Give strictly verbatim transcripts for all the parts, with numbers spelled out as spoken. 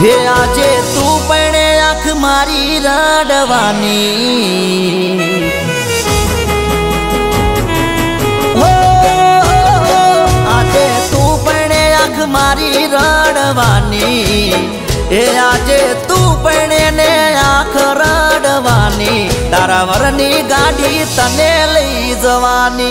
हे आजे तू पणे आँख मारी रडवानी हो आजे तू पणे आँख मारी रडवानी हे आजे तू पणे ने आँख रडवानी तारा वरनी गाड़ी तने लई जवानी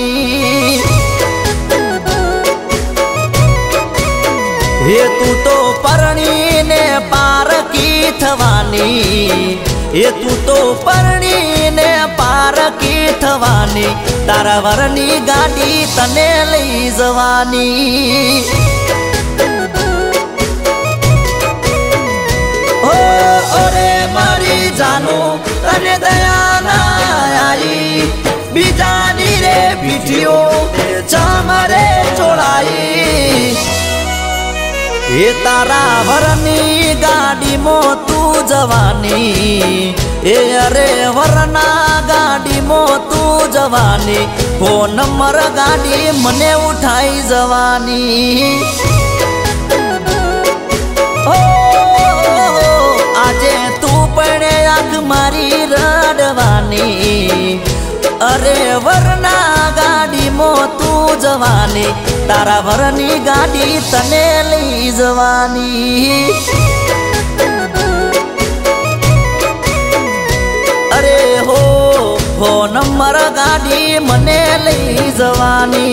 हे तू तो परणी ने पार की थवानी हे तू तो परणी ने पार की थवानी तारा वरनी गाड़ी तने लई जवानी ओ ओरे मारी जानू तने दया ना आई बीजानी रे पीठियो चामरे चोड़ाई ये तारा वरनी गाड़ी मो तू जवानी ए अरे वरना गाड़ी मो तू जवानी हो नंबर गाड़ी मने उठाई जवानी ओ आजे तू पड़े आँख मारी रडवानी अरे वरना गाड़ी मो तू जवानी तारा वरनी गाड़ी तने लई जवानी अरे हो हो नंबर गाड़ी मने लई जवानी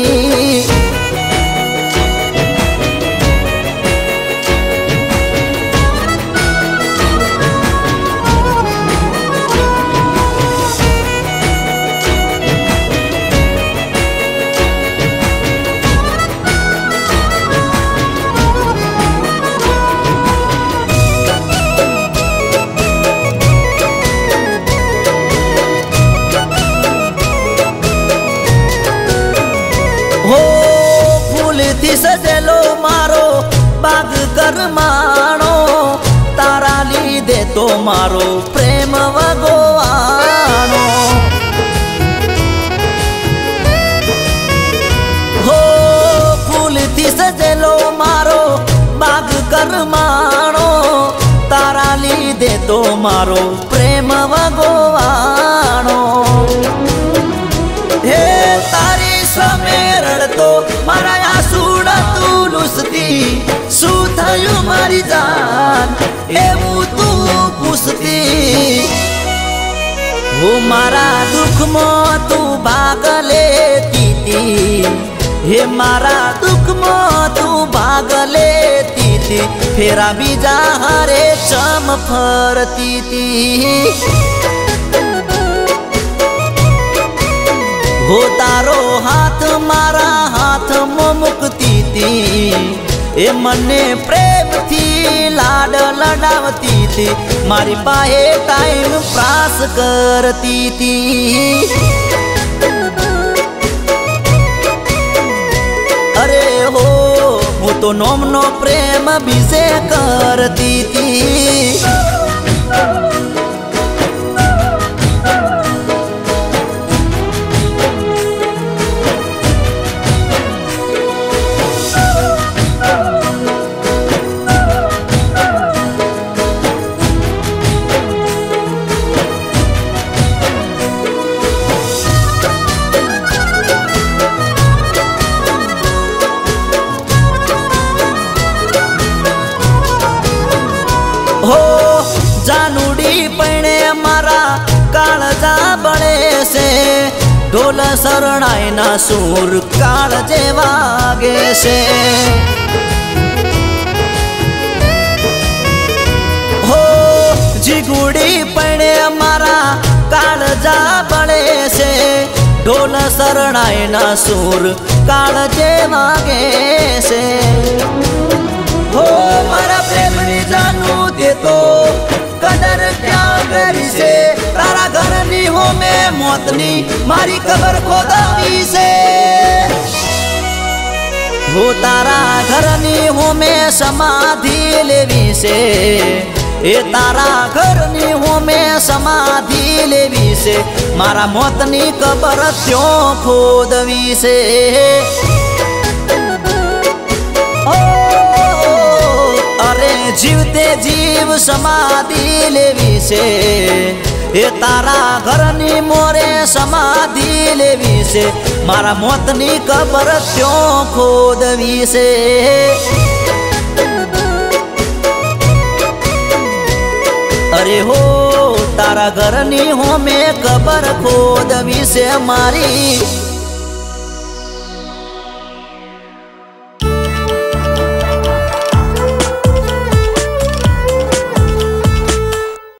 सजेलो मारो बाग कर माणो तारा ली दे तो मारो प्रेम वगोवाणो हो फूल थी सजेलो मारो बाग कर माणो तारा ली दे तो मारो प्रेम वगोवाणो हे तारी समेरण तो मारा आसूड़ा तू लुसती शू थयु मारी जान एवं तू पूछती वो मारा दुख मो तू भाग लेती थी हे मारा दुख मो तू भाग लेती थी फेरा बीजा हरे चम फरती थी हो तारो हाथ मारा हाथ मो मुक्ति थी ए मने प्रेम थी लाड लडावती थी मारी बाहे टाइम प्रास करती थी अरे हो वो तो नोम नो प्रेम बीजे करती थी हो जानूडी पणे मारा काळजा बळे से ढोल शरणाई ना सूर काळजे वागे से हो जिगुडी पणे मारा काळजा बळे से ढोल शरणाई ना सूर काळजे वागे से हो मारा प्रेमनी जानू दे तो कदर क्या करी से तारा घर नी हो में मौतनी मारी कबर खोदावी से हो तारा घर नी हो में समाधि लेवी से ए तारा घर नी हो में समाधि लेवी से मारा मौतनी कबर त्यों खोदवी से जीवते जी जीव समाधि लेवी से ए तारा घरनी मोरे समाधि लेवी से मारा मोतनी कबर क्यों खोदवी से। अरे हो तारा घरनी हो में कबर खोदवी से मारी